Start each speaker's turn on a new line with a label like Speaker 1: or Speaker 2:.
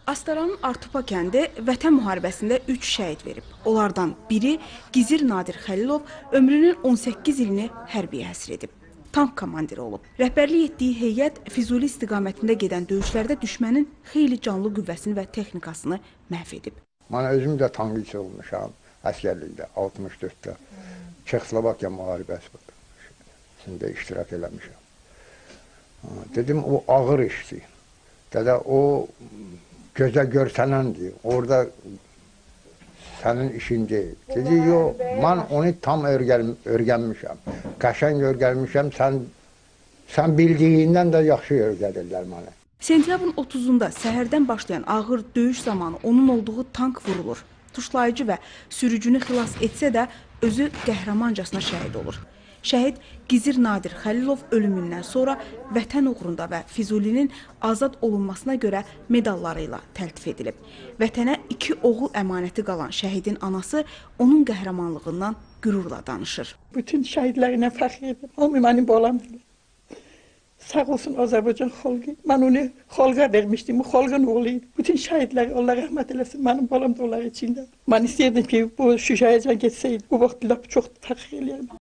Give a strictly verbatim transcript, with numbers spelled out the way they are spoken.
Speaker 1: Astaranın Artupa kəndi Vətən müharibəsində üç şəhid verib. Onlardan biri Gizir Nadir Xəlilov ömrünün on səkkiz ilini hərbiyə həsr edib. Tank komandiri olub. Rəhbərlik etdiyi heyət Füzuli istiqamətində gedən döyüşlərdə düşmənin xeyli canlı qüvvəsini və texnikasını məhv edib.
Speaker 2: Mən özüm də tankçı olmuşam əsgərlikdə altmış dörddə. Çexoslovakiya müharibəsində iştirak eləmişəm. Dedim o ağır işdir. Dədə o gözə görsənəndir. Orada sənin işin deyil. Dedi, yox, mən onu tam öyrənmişəm. Qəşəng öyrənmişəm, sən, sən bildiyindən də yaxşı öyrədirlər mənə.
Speaker 1: Sentyabrın otuzunda səhərdən başlayan ağır döyüş zamanı onun olduğu tank vurulur. Tuşlayıcı və sürücünü xilas etsə də özü qəhrəmancasına şəhid olur. Şəhid Gizir Nadir Xəlilov ölümündən sonra vətən uğrunda və Füzulinin azad olunmasına görə medalları ilə təltif edilib. Vətənə iki oğul əmanəti qalan şəhidin anası onun qəhrəmanlığından qürurla danışır.
Speaker 3: Bütün şəhidlərinə fəxr edirəm. O mənim balamdır. Sağ olsun Azərbaycan xalqı. Mən onu xalqa vermişdim. Bu xalqın oğluydu. Bütün şəhidlər Allah rəhmət eləsin. Mənim balam da onlar içində. Mən istəyirdim ki, bu Şuşaya getsəydi. Bu vaxt çox fəxr eləyərdim.